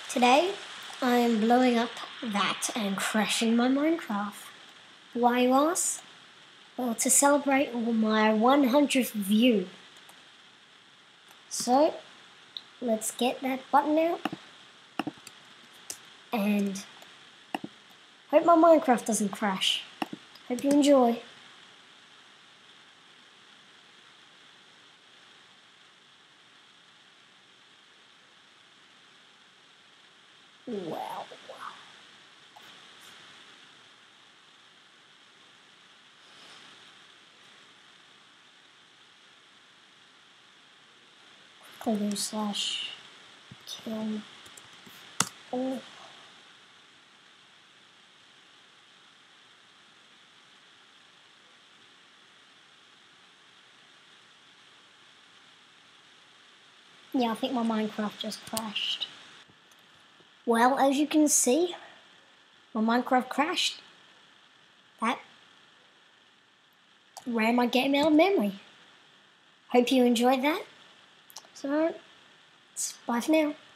Today, I am blowing up that and crashing my Minecraft. Why, you ask? Well, to celebrate my 100th view. So, let's get that button out. And hope my Minecraft doesn't crash. Hope you enjoy. Well. Quickly do /kill all. Yeah, I think my Minecraft just crashed. Well, as you can see, my Minecraft crashed. That ran my game out of memory. Hope you enjoyed that. So, bye for now.